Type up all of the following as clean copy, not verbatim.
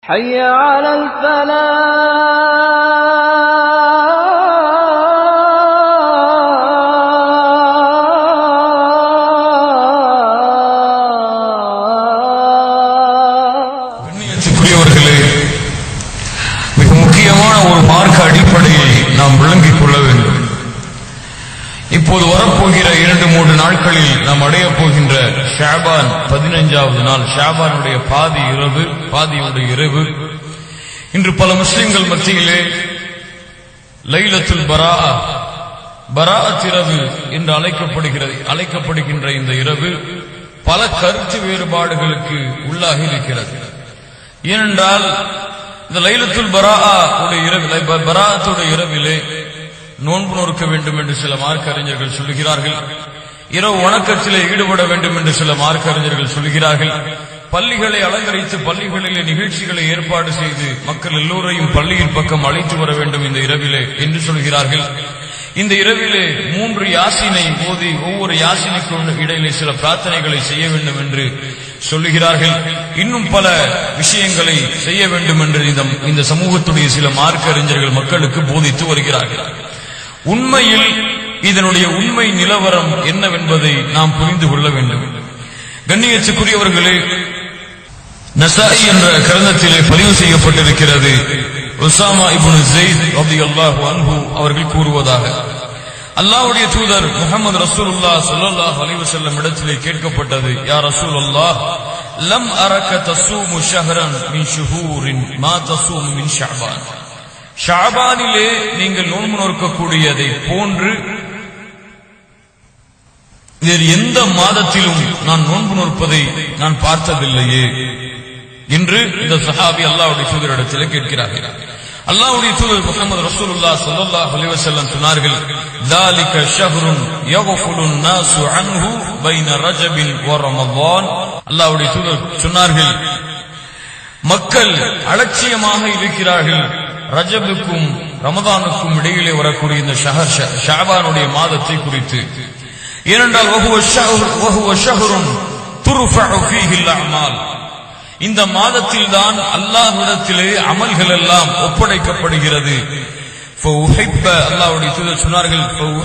حي على கண்ணியத்துக்குரியவர்களே, மிக முக்கியமான ஒரு மார்க்க அடிப்படையை நாம் விளங்கிக் கொள்ள வேண்டும். இப்போது வரப்போகிற 2-3 நாட்களில் நாம் அடைய போகின்ற ஷாபான் 15வது நாள், ஷாபானுடைய பாதியுடைய இரவு. இன்று பல முஸ்லிம்கள் மத்தியிலே லைலத்துல் பராஅத் இரவு என்று அழைக்கப்படுகின்ற இந்த இரவு பல கருத்து வேறுபாடுகளுக்கு உள்ளாகி இருக்கிறது. ஏனென்றால் இந்த லைலத்துல் பராஅத்துடைய இரவிலே நோன்பு நோக்க வேண்டும் என்று சில மார்க்க அறிஞர்கள் சொல்லுகிறார்கள். இரவு வணக்கத்திலே ஈடுபட வேண்டும் என்று சில மார்க்க அறிஞர்கள் சொல்லுகிறார்கள். பள்ளிகளை அலங்கரித்து பள்ளிகளிலே நிகழ்ச்சிகளை ஏற்பாடு செய்து மக்கள் எல்லோரையும் பள்ளியின் பக்கம் அழைத்து வர வேண்டும் இந்த இரவிலே என்று சொல்கிறார்கள். இந்த இரவிலே 3 யாசினை ஓதி ஒவ்வொரு யாசினைக்கும் இடையிலே சில பிரார்த்தனைகளை செய்ய வேண்டும் என்று சொல்லுகிறார்கள். இன்னும் பல விஷயங்களை செய்ய வேண்டும் என்று இந்த சமூகத்துடைய சில மார்க்க அறிஞர்கள் மக்களுக்கு போதித்து வருகிறார்கள். உண்மையில் இதனுடைய உண்மை நிலவரம் என்னவென்பதை நாம் புரிந்து கொள்ள வேண்டும். கண்ணியத்துக்குரியவர்களே, நசாயி என்ற கிரந்தத்திலே பதிவு செய்யப்பட்டிருக்கிறது. உசாமா இப்னு ஸைத் ரலியல்லாஹு அன்ஹு அவர்கள் கூறுவதாக, அல்லாஹ்வுடைய தூதர் முஹம்மது ரசூலுல்லாஹ் ஸல்லல்லாஹு அலைஹி வஸல்லம் இடத்திலே கேட்கப்பட்டது, யா ரசூலல்லாஹ், லம் அரக தஸூமு ஷஹரன் மின் ஷுஹூரின் மா தஸூமு மின் ஷஅபான். ஷஅபானிலே நீங்கள் நோன்பு நோக்கக்கூடியதை போன்று வேறு எந்த மாதத்திலும் நான் நோன்பு நோற்பதை நான் பார்த்ததில்லையே என்று இந்த சஹாபி அல்லாஹ்வுடைய தூதரிடத்தில் கேட்கிறார்கள். அல்லாஹ்வுடைய தூதர் முஹம்மது ரசூலுல்லாஹ் ஸல்லல்லாஹு அலைஹி வஸல்லம் சொன்னார்கள், ذلك شهر يغفل الناس عنه بين رجب ورمضان. அல்லாஹ்வுடைய தூதர் சொன்னார்கள், மக்கள் அலட்சியமாக இருக்கிறார்கள் ரஜபுக்கும் ரமதானுக்கும் இடையிலே வரக்கூடிய இந்த ஷஅபானுடைய மாதத்தை குறித்து. ஏனென்றால் وهو شهر ترفع فيه الأعمال. இந்த மாதத்தில் தான் அல்லாஹ்விடத்திலே அமல்கள் எல்லாம் ஒப்படைக்கப்படுகிறது. அல்லாஹ்வுடைய தூதர் சொன்னார்கள்,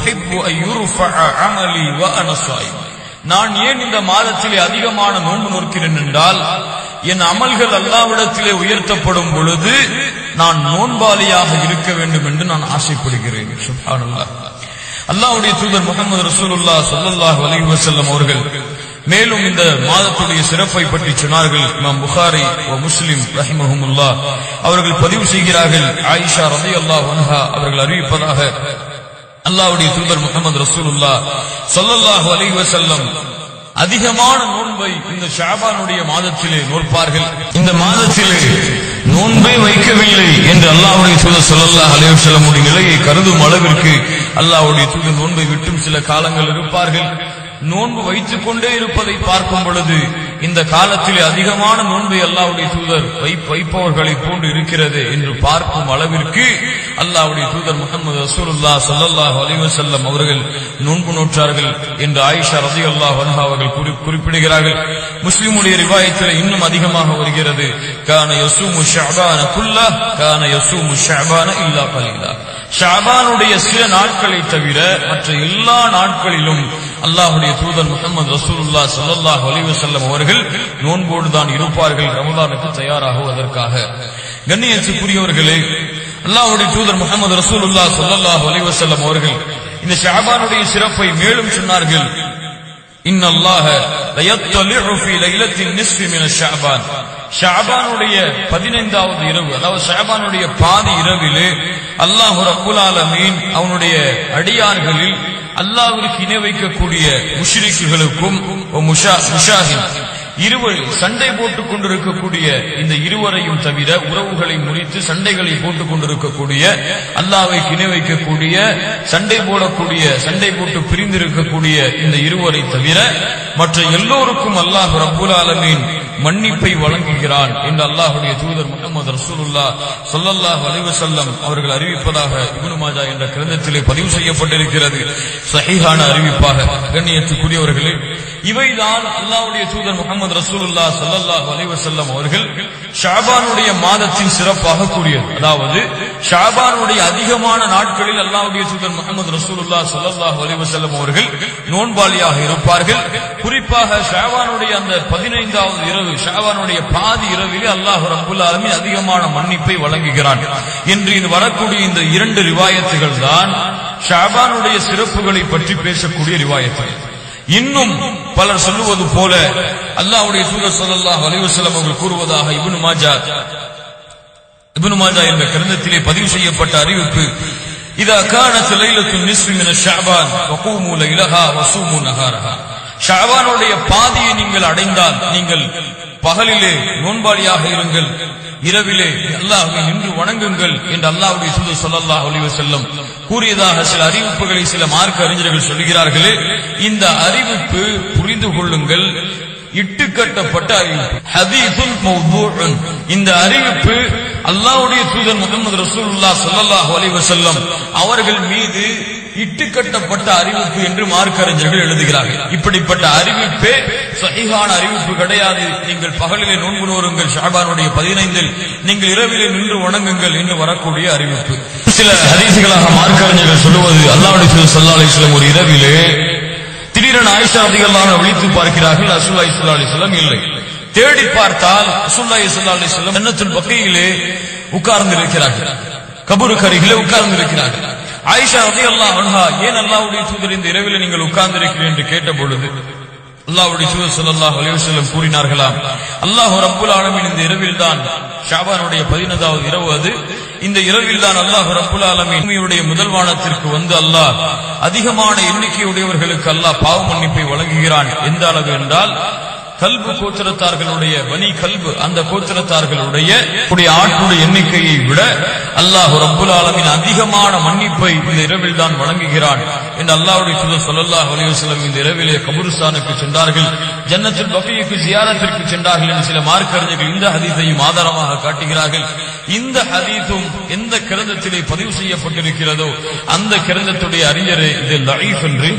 நான் ஏன் இந்த மாதத்திலே அதிகமான நோன்பு நோக்கிறேன் என்றால், என் அமல்கள் அல்லாஹ்விடத்திலே உயர்த்தப்படும் பொழுது நான் நோன்பாளியாக இருக்க வேண்டும் என்று நான் ஆசைப்படுகிறேன். சுப்ஹானல்லாஹ். அல்லாஹ்வுடைய தூதர் முஹம்மது ரசூலுல்லாஹ் ஸல்லல்லாஹு அலைஹி வஸல்லம் அவர்கள் மேலும் இந்த மாதத்துடைய சிறப்பை பற்றி சொன்னார்கள். இமாம் புகாரி முஸ்லிம் ரஹிமஹுமுல்லாஹ் அவர்கள் பதிவு செய்கிறார்கள், ஆயிஷா ரலியல்லாஹு அன்ஹா அவர்கள் அறிவிப்பதாக, அல்லாஹ்வுடைய தூதர் முஹம்மது ரசூலுல்லாஹ் ஸல்லல்லாஹு அலைஹி வஸல்லம் அதிகமான நோன்பை இந்த ஷஅபானுடைய மாதத்திலே நோற்பார்கள். இந்த மாதத்திலே நோன்பை வைக்கவில்லை என்று அல்லாஹ்வுடைய தூதர் ஸல்லல்லாஹு அலைஹி வஸல்லம் உடைய நிலையை கருதும் அளவிற்கு அல்லாஹ்வுடைய தூதர் நோன்பை விட்டும் சில காலங்கள் இருப்பார்கள். நோன்பு வைத்துக் கொண்டே இருப்பதை பார்க்கும் பொழுது இந்த காலத்திலே அதிகமான நோன்பை அல்லாஹ்வுடைய தூதர் வைப்பவர்களை போன்று இருக்கிறது என்று பார்க்கும் அளவிற்கு அல்லாஹ்வுடைய தூதர் முஹம்மது ரசூலுல்லாஹ் ஸல்லல்லாஹு அலைஹி வஸல்லம் அவர்கள் நோன்பு நோற்றார்கள் என்று ஆயிஷா ரலியல்லாஹு அன்ஹா அவர்கள் குறிப்பிடுகிறார்கள். முஸ்லிமுடைய ரிவாயத்திலே இன்னும் அதிகமாக வருகிறது, கான யஸூமு ஷஅபான குல்லஹ் கான யஸூமு ஷஅபான இல்லா கலீலா. ஷஅபானுடைய சில நாட்களை தவிர மற்ற எல்லா நாட்களிலும் அல்லாஹ்வுடைய தூதர் முஹம்மது ரசூலுல்லாஹ் ஸல்லல்லாஹு அலைஹி வஸல்லம் அவர்கள் நோன்போடு தான் இருப்பார்கள், ரமதானுக்கு தயாராகுவதற்காக. கண்ணியத்துக்குரியவர்களே, அல்லாஹ்வுடைய தூதர் முஹம்மது ரசூலுல்லாஹ் ஸல்லல்லாஹு அலைஹி வஸல்லம் அவர்கள் இந்த ஷஅபானுடைய சிறப்பை மேலும் சொன்னார்கள், இன்னல்லாஹ லயத்தலிஉ ஃபீ லைலத்தின் நிஸ்ஃபி மின ஷஅபான். ஷஅபானுடைய 15வது இரவு, அதாவது ஷஅபானுடைய பாதி இரவிலே அல்லாஹ் ரப்புல் ஆலமீன் அவனுடைய அடியார்களில் அல்லாஹ்விற்கு இணை வைக்கக்கூடிய முஷ்ரிக்குகளுக்கும் முஷாஹின் சண்டை போட்டுக் கொண்டிருக்கக்கூடிய இந்த இருவரையும் தவிர, உறவுகளை முறித்து சண்டைகளை போட்டுக் கொண்டிருக்கக்கூடிய, அல்லாஹ்வை இணை வைக்கக்கூடிய, சண்டை போட்டு பிரிந்திருக்கக்கூடிய இந்த இருவரை தவிர மற்ற எல்லோருக்கும் அல்லாஹ் ரப்புல் ஆலமீன் மன்னிப்பை வழங்குகிறான் என்று அல்லாஹ்வுடைய தூதர் முஹம்மது ரசூலுல்லாஹ் ஸல்லல்லாஹு அலைஹி வஸல்லம் அவர்கள் அறிவிப்பதாக இப்னு மாஜா என்ற கிரந்தத்திலே பதிவு செய்யப்பட்டிருக்கிறது. சஹீஹான அறிவிப்பாக. கண்ணியத்துக்குரியவர்களே, இவைதான் அல்லாஹ்வுடைய தூதர் முஹம்மது ரசூலுல்லாஹ் ஸல்லல்லாஹு அலைஹி வஸல்லம் அவர்கள் ஷாபானுடைய மாதத்தின் சிறப்பாக கூறியது. அதாவது ஷாபானுடைய அதிகமான நாட்களில் அல்லாஹ்வுடைய தூதர் முஹம்மது ரசூலுல்லாஹ் ஸல்லல்லாஹு அலைஹி வஸல்லம் அவர்கள் நோன்பாளியாக இருப்பார்கள். குறிப்பாக ஷாபானுடைய அந்த 15வது இரவு, ஷாபானுடைய பாதி இரவிலே அல்லாஹ் ரப்புல் ஆலமீன் அதிகமான மன்னிப்பை வழங்குகிறான் என்று இது வரக்கூடிய இந்த 2 ரிவாயத்துகள் தான் ஷாபானுடைய சிறப்புகளை பற்றி பேசக்கூடிய ரிவாயத்துகள். இன்னும் பலர் சொல்லுவது போல அல்லாஹ்வுடைய தூதர் ஸல்லல்லாஹு அலைஹி வஸல்லம் அவர்கள் கூறுவதாக இப்னு மாஜா என்ற கிரந்தத்திலே பதிவு செய்யப்பட்ட அறிவிப்பு, இதா கானத் லைலத்துன் நிஸ்ஃபி மின ஷஅபான் வகூமு லைலஹா வஸூமு நஹாரஹா. ஷஅபானுடைய பாதியை நீங்கள் அடைந்தால் நீங்கள் பகலிலே நோன்பாளியாக இருங்கள், இரவிலே அல்லாஹ்வை நின்று வணங்குங்கள் என்று அல்லாஹ்வுடைய தூதர் ஸல்லல்லாஹு அலைஹி வஸல்லம் கூறியதாக சில அறிவிப்புகளை சில மார்க்க அறிஞர்கள் சொல்கிறார்களே. இந்த அறிவிப்பு புரிந்து கொள்ளுங்கள், இட்டுக்கட்டப்பட்ட அறிவிப்பு, ஹதீஸுன் மௌதூஉன். இந்த அறிவிப்பு அல்லாஹ்வுடைய தூதர் முஹம்மது ரசூலுல்லாஹ் ஸல்லல்லாஹு அலைஹி வஸல்லம் அவர்கள் மீது இட்டுக்கட்டப்பட்ட அறிவிப்பு என்று மார்க்க அறிஞர்கள் எழுதுகிறார்கள். இப்படிப்பட்ட அறிவிப்பே சஹீஹான அறிவிப்பு கிடையாது. நீங்கள் பகலிலே நோன்பு நோருங்கள், ஷஅபானுடைய 15இல் நீங்கள் இரவிலே நின்று வணங்குங்கள் என்று வரக்கூடிய அறிவிப்பு. சில ஹதீஸ்களாக மார்க்க அறிஞர்கள் சொல்லுவது, அல்லாஹ்வுடைய தூதர் ஸல்லல்லாஹு அலைஹி வஸல்லம் ஒரு இரவிலே திடீரென ஆயிஷா ரலியல்லாஹு அன்ஹா விழித்து பார்க்கிறார்கள். ரசூலுல்லாஹி ஸல்லல்லாஹு அலைஹி வஸல்லம் இல்லை. தேடி பார்த்தால் ரசூலுல்லாஹி ஸல்லல்லாஹு அலைஹி வஸல்லம் ஜன்னத்துல் பக்கீயிலே உட்கார்ந்து இருக்கிறார்கள், கபருக்கு அருகிலே உட்கார்ந்து இருக்கிறார்கள். ஆயிஷா ரலியல்லாஹு அன்ஹா, ஏன் அல்லாஹ்வுடைய தூதர் இந்த இரவிலே நீங்கள் உட்கார்ந்து இருக்கிறீர்கள் என்று கேட்ட பொழுது அல்லாஹ்வுடைய தூதர் ஸல்லல்லாஹு அலைஹி வஸல்லம் கூறினார்களாம், அல்லாஹ் ரப்புல் ஆலமீன் இந்த இரவில் தான், ஷஅபானுடைய 15வது இரவு அது, இந்த இரவில் தான் அல்லாஹ் ரப்புல் ஆலமீன் பூமியுடைய முதல் வானத்திற்கு வந்து அல்லாஹ் அதிகமான எண்ணிக்கையுடையவர்களுக்கு அல்லாஹ் பாவ மன்னிப்பை வழங்குகிறான். எந்த அளவு என்றால், கல்பு கோத்திரத்தார்களுடைய பனி கல்பு, அந்த கோத்திரத்தார்களுடைய ஆட்களுடைய எண்ணிக்கையை விட அல்லாஹ் ரப்புல் ஆலமீன் அதிகமான மன்னிப்பை இந்த இரவில் தான் வழங்குகிறான் என்று அல்லாஹ்வுடைய தூதர் ஸல்லல்லாஹு அலைஹி வஸல்லம் இந்த இரவிலே கபூர்ஸ்தானுக்கு சென்றார்கள், ஜன்னத்துல் பக்கீக்கு ஜியாரத்திற்கு சென்றார்கள் என்று சில மார்க்க அறிஞர்கள் இந்த ஹதீஸையும் ஆதாரமாக காட்டுகிறார்கள். இந்த ஹதீஸும் எந்த கிரந்தத்திலே பதிவு செய்யப்பட்டிருக்கிறதோ அந்த கிரந்தத்துடைய அறிஞரே இது லஈஃப் என்று,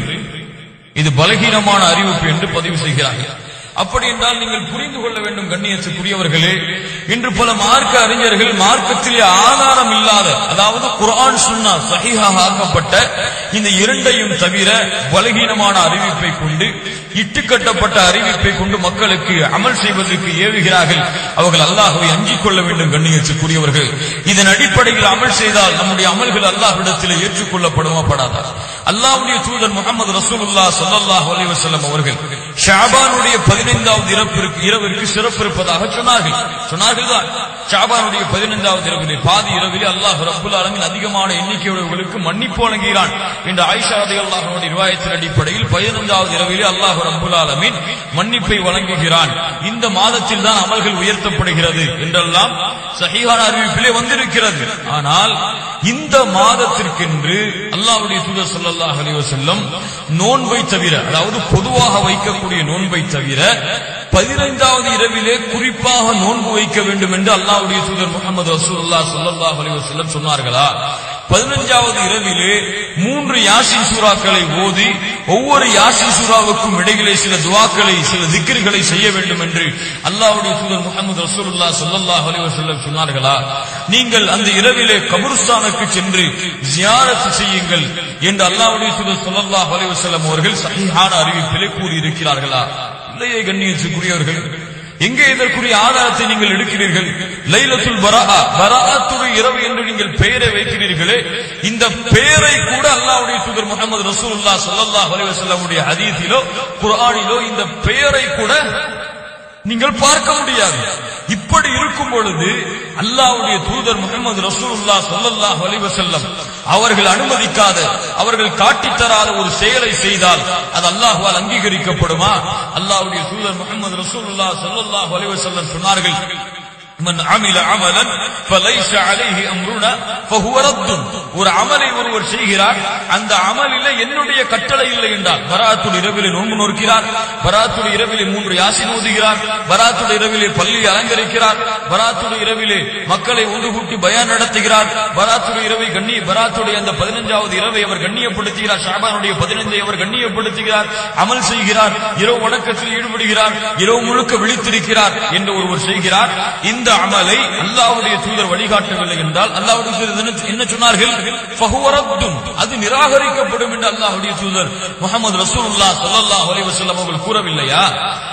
இது பலகீனமான அறிவிப்பு என்று பதிவு செய்கிறார்கள். அப்படி என்றால் நீங்கள் புரிந்து கொள்ள வேண்டும் கண்ணியத்துக்குரியவர்களே, இன்று பல மார்க்க அறிஞர்கள் மார்க்கத்திலே ஆதாரம் இல்லாத, அதாவது குர்ஆன் சுன்னா சஹீஹாக ஆக்கப்பட்ட இந்த 2ஐயும் தவிர பலகீனமான அறிவிப்பை கொண்டு, இட்டுக்கட்டப்பட்ட அறிவிப்பை கொண்டு மக்களுக்கு அமல் செய்வதற்கு ஏவுகிறார்கள். அவர்கள் அல்லாஹ்வை அஞ்சிக் கொள்ள வேண்டும் கண்ணியத்துக்குரியவர்கள். இதன் அடிப்படையில் அமல் செய்தால் நம்முடைய அமல்கள் அல்லாஹ்விடத்தில் ஏற்றுக்கொள்ளப்படுமா படாதா? அல்லாஹ்வுடைய தூதர் முஹம்மது ரசூலுல்லாஹ் ஸல்லல்லாஹு அலைஹி வஸல்லம் அவர்கள் ஷஅபானுடைய 15வது இரவிற்கு சிறப்பு இருப்பதாக சொன்னார்கள். ஷஅபானுடைய 15வது இரவிலே பாதி இரவிலே அல்லாஹ் ரப்புல் ஆலமீன் அதிகமான எண்ணிக்கையுள்ளவர்களுக்கு மன்னிப்பு வழங்குகிறான் என்று ஆயிஷா ரலியல்லாஹு அன்ஹா ரிவாயத்தின் அடிப்படையில் 15வது இரவிலே அல்லாஹ் ரப்புல் ஆலமீன் மன்னிப்பை வழங்குகிறான். இந்த மாதத்தில் தான் அமல்கள் உயர்த்தப்படுகிறது என்றெல்லாம் சஹீஹான அறிவிப்பிலே வந்திருக்கிறது. ஆனால் இந்த மாதத்திற்கென்று அல்லாஹ்வுடைய தூதர் ஸல்லல்லாஹு அலைஹி வஸல்லம் நோன்பை தவிர, அதாவது பொதுவாக வைக்கக்கூடிய நோன்பை தவிர 15வது இரவிலே குறிப்பாக நோன்பு வைக்க வேண்டும் என்று அல்லாஹ்வுடைய தூதர் முஹம்மது ரசூலுல்லாஹ் ஸல்லல்லாஹு அலைஹி வஸல்லம் சொன்னார்களா? 15வது இரவிலே 3 யாசீன் சூறாக்களை ஓதி ஒவ்வொரு யாசீன் சூறாவுக்கும் இடையிலே சில துஆக்களை, சில திக்ர்களை செய்ய வேண்டும் என்று அல்லாஹ்வுடைய தூதர் முஹம்மது ரசூலுல்லாஹ் ஸல்லல்லாஹு அலைஹி வஸல்லம் சொன்னார்களா? நீங்கள் அந்த இரவிலே கபூர்ஸ்தானுக்கு சென்று ஜியாரத் செய்யுங்கள் என்று அல்லாஹ்வுடைய தூதர் ஸல்லல்லாஹு அலைஹி வஸல்லம் அவர்கள் சஹீஹான அறிவிப்பிலே கூறி இருக்கிறார்களா? இல்லையே கண்ணியத்துக்குரியவர்கள். எங்கே இதற்குரிய ஆதாரத்தை நீங்கள் எடுக்கிறீர்கள்? லைலத்துல் பராஅ, பராஅத்துடைய இரவு என்று நீங்கள் பெயரை வைக்கிறீர்களே, இந்த பெயரை கூட அல்லாஹ்வுடைய தூதர் முஹம்மது ரசூலுல்லாஹ் ஸல்லல்லாஹு அலைஹி வஸல்லம் உடைய ஹதீஸிலோ குர்ஆனிலோ இந்த பெயரை கூட நீங்கள் பார்க்க முடியாது. இப்படி இருக்கும் பொழுது அல்லாஹ்வுடைய தூதர் முஹம்மது ரசூலுல்லாஹ் ஸல்லல்லாஹு அலைஹி வஸல்லம் அவர்கள் அனுமதிக்காத, அவர்கள் காட்டித் தராத ஒரு செயலை செய்தால் அது அல்லாஹ்வால் அங்கீகரிக்கப்படுமா? அல்லாஹ்வுடைய தூதர் முஹம்மது ரசூலுல்லாஹ் ஸல்லல்லாஹு அலைஹி வஸல்லம் சொன்னார்கள், மன் அமில அமலன் ஃபலைஸ அலைஹி அம்ருனா ஃபஹுவ ரத்துன். ஒரு அமலை ஒருவர் செய்கிறார், அந்த அமலில் என்னுடைய கட்டளை இல்லை என்றால், பராத்துல் இரவிலே நோன்பு நோக்கிறார், பராத்துல் இரவிலே 3 யாசின் ஓதுகிறார், பராத்துல் இரவிலே பள்ளியை அலங்கரிக்கிறார், பராத்துல் இரவிலே மக்களை ஒன்று கூட்டி பயான் நடத்துகிறார், பராத்துல் இரவை பராத்துடைய அந்த 15வது இரவை அவர் கண்ணியப்படுத்துகிறார், ஷாபானுடைய 15ஐ அவர் கண்ணியப்படுத்துகிறார், அமல் செய்கிறார், இரவு வணக்கத்தில் ஈடுபடுகிறார், இரவு முழுக்க விழித்திருக்கிறார் என்று ஒருவர் செய்கிறார். இந்த அமலை அல்லாஹ்வுடைய தூதர் வழிகாட்டவில்லை என்றால் அல்லாஹ்வுடைய தூதர் என்ன சொன்னார்கள்? ஃபஹுவ ரத்துன், அது நிராகரிக்கப்படும் என்று அல்லாஹ்வுடைய தூதர் முஹம்மது ரசூலுல்லாஹ் ஸல்லல்லாஹு அலைஹி வஸல்லம் அவர்கள் கூறவில்லையா?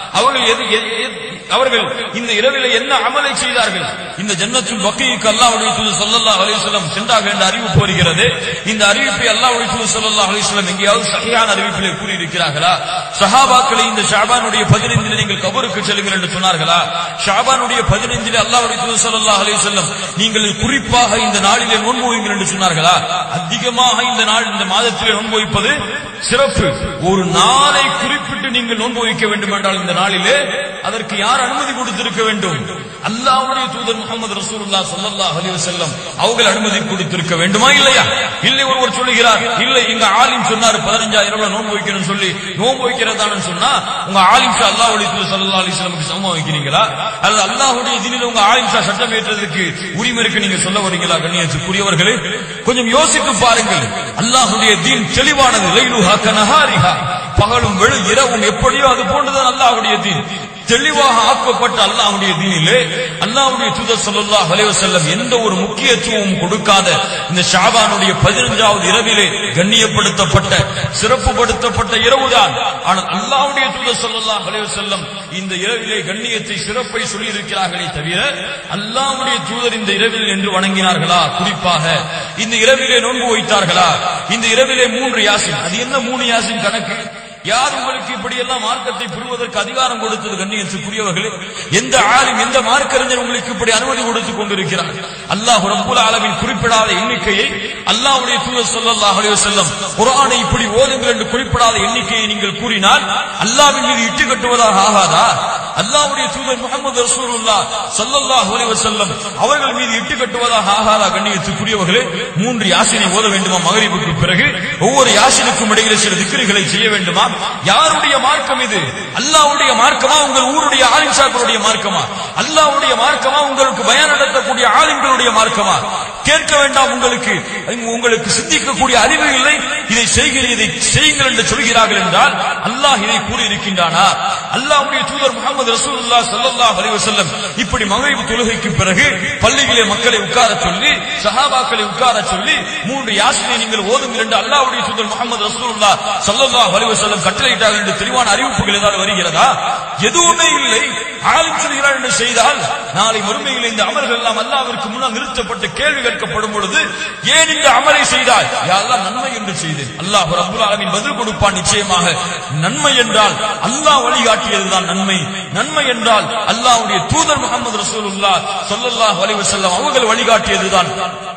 அவர்கள் இந்த இரவிலே என்ன அமலை செய்தார்கள்? இந்த ஜன்னத்துல் பக்கீக்கு அல்லாஹ்வுடைய தூதர் ஸல்லல்லாஹு அலைஹி வஸல்லம் சென்றார்கள் என்ற அறிவிப்பு வருகிறது. இந்த அறிவிப்பை அல்லாஹ்வுடைய தூதர் ஸல்லல்லாஹு அலைஹி வஸல்லம் எங்கேயாவது சஹீஹான அறிவிப்பிலே கூறியிருக்கிறார்களா? சஹாபாக்களை இந்த ஷாபானுடைய 15 நீங்கள் கபருக்கு செல்லுங்கள் என்று சொன்னார்களா? ஷாபானுடைய 15 அல்லாஹ்வுடைய தூதர் ஸல்லல்லாஹு அலைஹி வஸல்லம் நீங்கள் குறிப்பாக இந்த நாளிலே நோன்பு வையுங்கள் என்று சொன்னார்களா? அதிகமாக இந்த மாதத்திலே நோன்பு வைப்பது சிறப்பு. ஒரு நாளை குறிப்பிட்டு நீங்கள் நோன்பு வைக்க வேண்டும் என்றால் இந்த நாளிலே அதற்கு யார் அனுமதி கொடுத்திருக்க வேண்டும்? அல்லாஹ்வுடைய தூதர் முஹம்மது ரசூலுல்லாஹ் ஸல்லல்லாஹு அலைஹி வஸல்லம் அவர்கள் அனுமதி கொடுத்திருக்க வேண்டுமா இல்லையா? இல்லை ஒருவர் சொல்லுகிறார், இல்லை எங்க ஆலிம் சொன்னார் 15,000 நோன்பு வைக்கணும்னு சொல்லி நோன்பு வைக்கிறதான்னு சொன்னா உங்க ஆலிம்ஷா அல்லாஹ்வுடைய தூதர் ஸல்லல்லாஹு அலைஹி வஸல்லமுக்கு சமமா வைக்கிறீங்களா? அல்லது அல்லாஹ்வுடைய தீனில் உங்க ஆலிம்ஷா சட்டம் ஏற்றதற்கு உரிமை இருக்கு நீங்க சொல்ல வரீங்களா? கண்ணியத்துக்குரியவர்களே, கொஞ்சம் யோசித்து பாருங்கள். அல்லாஹ்வுடைய தீன் தெளிவானது. லைலுஹா கனஹாரிஹா, பகலும் இரவும் எப்படியோ அது போன்றுதான் அல்லாஹ்வுடைய தீன். தெளிவாக ஆக்கப்பட்ட அல்லாஹ்வுடைய தீனிலே அல்லாஹ்வுடைய தூதர் ஸல்லல்லாஹு அலைஹி வஸல்லம் எந்த ஒரு முக்கியத்துவமும் கொடுக்காத இந்த ஷாபானுடைய 15வது இரவிலே கண்ணியப்படுத்தப்பட்ட சிறப்புப்படுத்தப்பட்ட இரவுதான். ஆனால் அல்லாஹ்வுடைய தூதர் ஸல்லல்லாஹு அலைஹி வஸல்லம் இந்த இரவிலே கண்ணியத்தை சிறப்பை சொல்லி இருக்கிறார்களே தவிர அல்லாஹ்வுடைய தூதர் இந்த இரவில் என்று வணங்கினார்களா? குறிப்பாக இந்த இரவிலே நோன்பு வைத்தார்களா? இந்த இரவிலே 3 யாசின், அது என்ன 3 யாசின் கணக்கு? யார் உங்களுக்கு இப்படி எல்லாம் மார்க்கத்தை புரிவதற்கு அதிகாரம் கொடுத்தது? கண்ணியத்துக்குரியவர்களே, எந்த ஆலிம் எந்த மார்க்கறிஞர் உங்களுக்கு இப்படி அனுமதி கொடுத்துக் கொண்டிருக்கிறார்? அல்லாஹ் ரப்பல் ஆலமீன் குறிப்பிடாத எண்ணிக்கையை அல்லாஹ்வுடைய தூதர் ஸல்லல்லாஹு அலைஹி வஸல்லம் குர்ஆனை இப்படி ஓதுங்கள் என்று குறிப்பிடாத எண்ணிக்கையை நீங்கள் கூறினால் அல்லாஹ்வின் மீது இட்டு கட்டுவதாக ஆகாதா? அல்லாஹ்வுடைய தூதர் முஹம்மது ரசூலுல்லாஹ் ஸல்லல்லாஹு அலைஹி வஸல்லம் அவர்கள் மீது இட்டு கட்டுவதாக ஆகாதா? கண்ணியத்துக்குரியவர்களே, 3 யாசினை ஓத வேண்டுமா? மக்ரிபுக்கு பிறகு ஒவ்வொரு யாசினுக்கும் இடையிலே சில திக்ருகளை செய்ய வேண்டுமா? யாருடைய மார்க்கம் இது? அல்லாஹ்வுடைய மார்க்கமா? உங்கள் ஊருடைய ஆலிம்ஷாக்களுடைய மார்க்கமா? அல்லாஹ்வுடைய மார்க்கமா? உங்களுக்கு பயான் நடத்தக்கூடிய ஆலிம்களுடைய மார்க்கமா? கேட்க வேண்டாம். உங்களுக்கு சிந்திக்கக்கூடிய அறிவு இல்லை. இதை செய்யுங்கள் என்று சொல்கிறார்கள் என்றால் அல்லாஹ் இதை கூறியிருக்கின்றானா? அல்லாஹ்வுடைய தூதர் முஹம்மது ரசூலுல்லாஹ் ஸல்லல்லாஹு அலைஹி வஸல்லம் இப்படி மக்ரிப் தொழுகைக்கு பிறகு பள்ளியிலே மக்களை உட்கார சொல்லி சஹாபாக்களை உட்கார சொல்லி 3 யாசினை நீங்கள் ஓதுங்கள் என்று அல்லாஹ்வுடைய தூதர் முஹம்மது ரசூலுல்லாஹ் ஸல்லல்லாஹு அலைஹி வஸல்லம் கட்டளையிட்டார்கள் என்று தெளிவான அறிவிப்புகள் ஏதாவது வருகிறதா? எதுவுமே இல்லை. ஆலிம் சொல்கிறார் என்று செய்தால் நாளை மறுமையில் இந்த அமல்கள் எல்லாம் அல்லாஹ்விற்கு முன்னால் நிறுத்தப்பட்டு கேள்வி கேட்கப்படும் பொழுது ஏன் இந்த அமலை செய்தாய்? யா அல்லாஹ் நன்மை என்று செய்தேன். அல்லாஹ் ரப்பல் ஆலமீன் பதில் கொடுப்பான். நிச்சயமாக நன்மை என்றால் அல்லாஹ் வழிகாட்டியதுதான் நன்மை. நன்மை என்றால் அல்லாஹ்வுடைய தூதர் முஹம்மது ரசூலுல்லாஹ் ஸல்லல்லாஹு அலைஹி வஸல்லம் அவர்கள் வழிகாட்டியதுதான்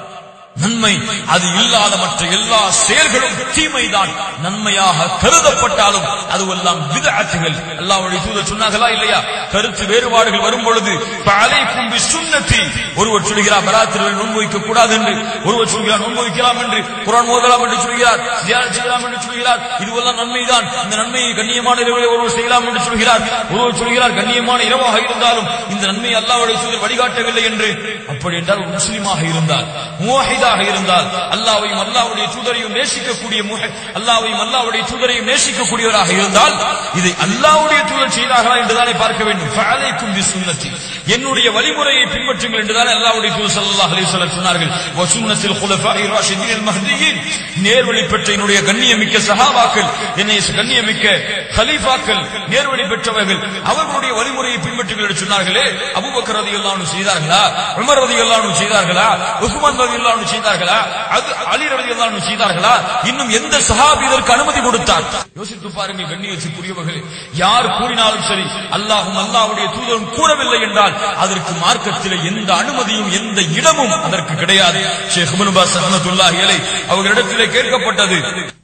நன்மை. அது இல்லாத மற்ற எல்லா செயல்களும் தீமைதான். நன்மையாக கருதப்பட்டாலும் அதுவெல்லாம் பித்அத்துகள். அல்லாஹ்வுடைய தூதர் சொன்னார்களா இல்லையா? கருத்து வேறுபாடுகள் வரும் பொழுது ஃபஅலைக்கும் பிசுன்னதி, ஒருவர் சொல்கிறார் பராத்திரவில் நோன்பு வைக்க கூடாது என்று, ஒருவர் சொல்கிறார் நோன்பு வைக்கலாம் என்று, குர்ஆன் ஓதலாம் என்று சொல்கிறார், ஜியாரத் செய்யலாம் என்று சொல்கிறார். இதுவெல்லாம் நன்மைதான். இந்த நன்மையை கண்ணியமான இரவிலே ஒருவர் செய்யலாம் என்று சொல்கிறார். ஒருவர் சொல்கிறார் கண்ணியமான இரவாக இருந்தாலும் இந்த நன்மையை அல்லாஹ்வுடைய தூதர் வழிகாட்டவில்லை என்று. அப்படி என்றால் ஒரு முஸ்லிமாக இருந்தால், முவஹிதாக இருந்தால், அல்லாஹ்வையும் அல்லாஹ்வுடைய தூதரையும் நேசிக்கக்கூடிய அல்லாஹ்வையும் அல்லாஹ்வுடைய தூதரையும் நேசிக்கக்கூடியவராக இருந்தால் இதை அல்லாஹ்வுடைய தூதர் செய்தார்களா என்றுதானே பார்க்க வேண்டும். ஃபஅலைக்கும் பிசுன்னதி, என்னுடைய வழிமுறையை பின்பற்றுங்கள் என்றுதானே அல்லாஹ்வுடைய தூதர் ஸல்லல்லாஹு அலைஹி வஸல்லம் சொன்னார்கள். வ சுன்னத்தில் குலஃபாஇ ராஷிதீன் மஹ்தியின், நேர்வழி பெற்ற என்னுடைய கண்ணியமிக்க சஹாபாக்கள், என்னை கண்ணியமிக்க கலீஃபாக்கள், நேர்வழி பெற்றவர்கள், அவர்களுடைய வழிமுறையை பின்பற்றுங்கள் என்று சொன்னார்களே. அபூபக்கர் ரலியல்லாஹு அன்ஹு செய்தார்களா? உமர் ரலியல்லாஹு அன்ஹு செய்தார்களா? உஸ்மான் ரலியல்லாஹு அன்ஹு செய்தார்களா? அலி ரலியல்லாஹு அன்ஹு செய்தார்களா? இன்னும் எந்த சஹாபி இதற்கு அனுமதி கொடுத்தார்? யோசித்து பாருங்கள் கண்ணியத்துக்குரியவர்களே. யார் கூறினாலும் சரி அல்லாஹ்வும் அல்லாஹ்வுடைய தூதரும் கூறவில்லை என்றால் அதற்கு மார்க்கத்திலே எந்த அனுமதியும் எந்த இடமும் அதற்கு கிடையாது. ஷேக் இப்னு பாஸ் ரஹ்மத்துல்லாஹி அலைஹி அவர்களிடத்திலே கேட்கப்பட்டது,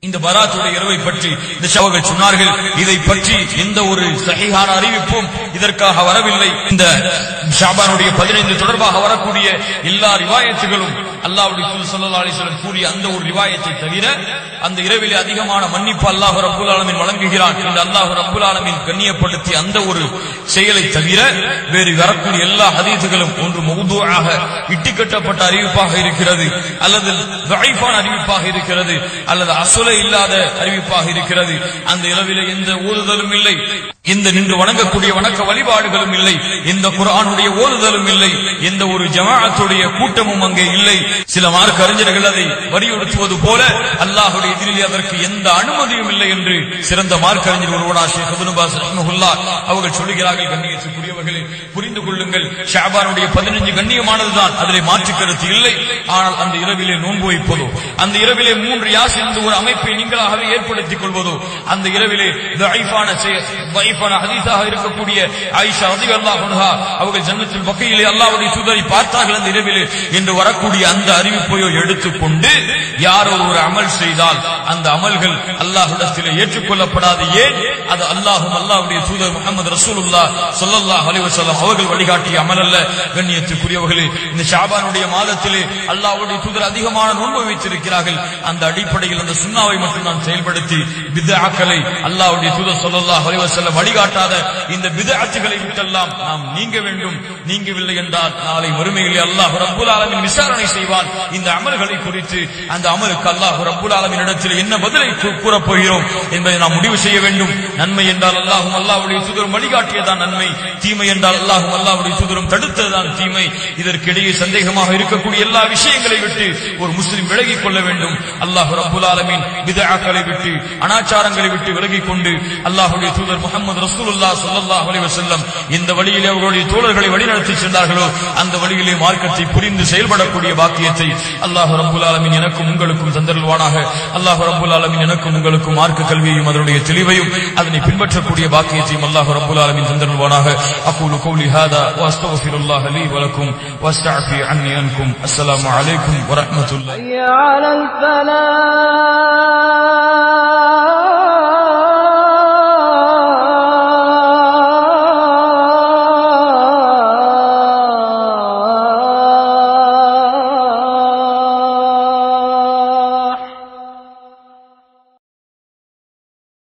இந்த பராத்துடைய இரவை பற்றி இந்த ஷவர்கள் சொன்னார்கள். இதை பற்றி எந்த ஒரு சஹீஹான அறிவிப்பும் இதற்காக வரவில்லை. இந்த ஷாபானுடைய 15 தொடர்பாக வரக்கூடிய எல்லா ரிவாயத்துகளும் அல்லாஹ்வுடைய தூதர் ஸல்லல்லாஹு அலைஹி வஸல்லம் கூறிய அந்த ஒரு ரிவாயத்தை தவிர அந்த இரவிலே அதிகமான மன்னிப்பு அல்லாஹ் ரப்பல் ஆலமீன் வழங்குகிறான் இந்த அல்லாஹ் ரப்பல் ஆலமீன் கண்ணியப்படுத்திய அந்த ஒரு செயலை தவிர வேறு வரக்கூடிய எல்லா ஹதீஸுகளும் ஒன்று மௌதுஆக இட்டுக்கட்டப்பட்ட அறிவிப்பாக இருக்கிறது, அல்லது தஈஃபான அறிவிப்பாக இருக்கிறது, அல்லது அஸ்ஸலே இல்லாத அறிவிப்பாக இருக்கிறது. அந்த இரவிலே எந்த ஓதுதலும் இல்லை, எந்த நின்று வணங்கக்கூடிய வணக்க வழிபாடுகளும் இல்லை, எந்த குர்ஆனுடைய ஓதுதலும் இல்லை, எந்த ஒரு ஜமாஅத்துடைய கூட்டமும் அங்கே இல்லை. சில மார்க்க அறிஞர்கள் அதை வலியுறுத்துவது போல அல்லாஹ்வுடைய எதிரிலே அதற்கு எந்த அனுமதியும் இல்லை என்று சிறந்த மார்க்க அறிஞர் ஒருவரான ஷேக் இப்னு பாஸ் ரஹ்மத்துல்லாஹ் அவர்கள் சொல்கிறார்கள். கண்ணியத்துக்குரியவர்களே, புரிந்து கொள்ளுங்கள், ஷஅபானுடைய 15 கண்ணியமானதுதான், அதிலே மாற்று கருத்து இல்லை. ஆனால் அந்த இரவிலே நோன்பு வைப்பதோ, அந்த இரவிலே 3 யாசின் என்ற ஒரு அமைப்பை நீங்களாகவே ஏற்படுத்திக் கொள்வதோ, அந்த இரவிலே தஈஃபான ஹதீஸாக இருக்கக்கூடிய ஆயிஷா ரலியல்லாஹு அன்ஹா அவர்கள் ஜன்னத்துல் பக்கீயிலே அல்லாஹ்வுடைய தூதரை பார்த்தார்கள் அந்த இரவிலே என்று வரக்கூடிய அந்த அறிவிப்பையோ எடுத்துக்கொண்டு யார் ஒரு அமல் செய்தால் அந்த அமல்கள் அல்லாஹ்விடத்திலே ஏற்றுக்கொள்ளப்படாது. ஏன்? அது அல்லாஹ்வும் அல்லாஹ்வுடைய தூதர் முஹம்மது ரசூலுல்லாஹ் ஸல்லல்லாஹு அலைஹி வஸல்லம் அவர்கள் வழிகாட்டிய அமல் அல்ல. கண்ணியத்துக்குரியவர்களே, இந்த ஷாபானுடைய மாதத்திலே அல்லாஹ்வுடைய தூதர் அதிகமான நோன்பு வைத்திருக்கிறார்கள். அந்த அடிப்படையில் அந்த சுன்னாவை மட்டும் நான் செயல்படுத்தி பித்ஆக்களை அல்லாஹ்வுடைய தூதர் ஸல்லல்லாஹு அலைஹி வஸல்லம் வழிகாட்டாத இந்த பித்ஆத்துகளை விட்டெல்லாம் நாம் நீங்க வேண்டும். நீங்கவில்லை என்றால் நாளை மறுமையிலே அல்லாஹ் ரப்பல் ஆலமீன் விசாரணை செய்வான் இந்த அமல்களை குறித்து. அந்த அமலுக்கு அல்லாஹ் ரப்பல் ஆலமீன் இடத்தில் என்ன பதிலை கூறப் போகிறோம் என்பதை நாம் முடிவு செய்ய வேண்டும். நன்மை என்றால் அல்லாஹ்வும் அல்லாஹ்வுடைய தூதரும் வழிகாட்டியதான் நன்மை, தீமை என்றால் அல்லாஹ்வும் அல்லாஹ்வுடைய தூதரும் தடுத்ததுதான் தீமை. இதற்கிடையே சந்தேகமாக இருக்கக்கூடிய எல்லா விஷயங்களை விட்டு ஒரு முஸ்லிம் விலகிக் கொள்ள வேண்டும். அல்லாஹ் ரப்பல் ஆலமீன் பித்ஆக்களை விட்டு அனாச்சாரங்களை விட்டு விலகிக் கொண்டு அல்லாஹ்வுடைய தூதர் முஹம்மது ரசூலுல்லாஹ் ஸல்லல்லாஹு அலைஹி வஸல்லம் இந்த வழியிலே அவர்களுடைய தோழர்களை வழிநடத்தி சென்றார்களோ அந்த வழியிலே மார்க்கத்தை புரிந்து செயல்படக்கூடிய பாக்கியத்தை அல்லாஹ் ரப்பல் ஆலமீன் எனக்கும் உங்களுக்கும் தந்தருள்வானாக. அல்லாஹ் ரப்பல் ஆலமீன் எனக்கும் உங்களுக்கும் மார்க்க கல்வியையும் அதனுடைய தெளிவையும் அதனை பின்பற்றக்கூடிய பாக்கியத்தையும் அல்லாஹ் ரப்பல் ஆலமீன் தந்தருள்வானாக. அகூலு கௌலி ஹாதா வ அஸ்தக்ஃபிருல்லாஹ லீ வ லக்கும் வ அஸ்தக்ஃபி அன்னி அன்கும். அஸ்ஸலாமு அலைக்கும் வ ரஹ்மத்துல்லாஹி.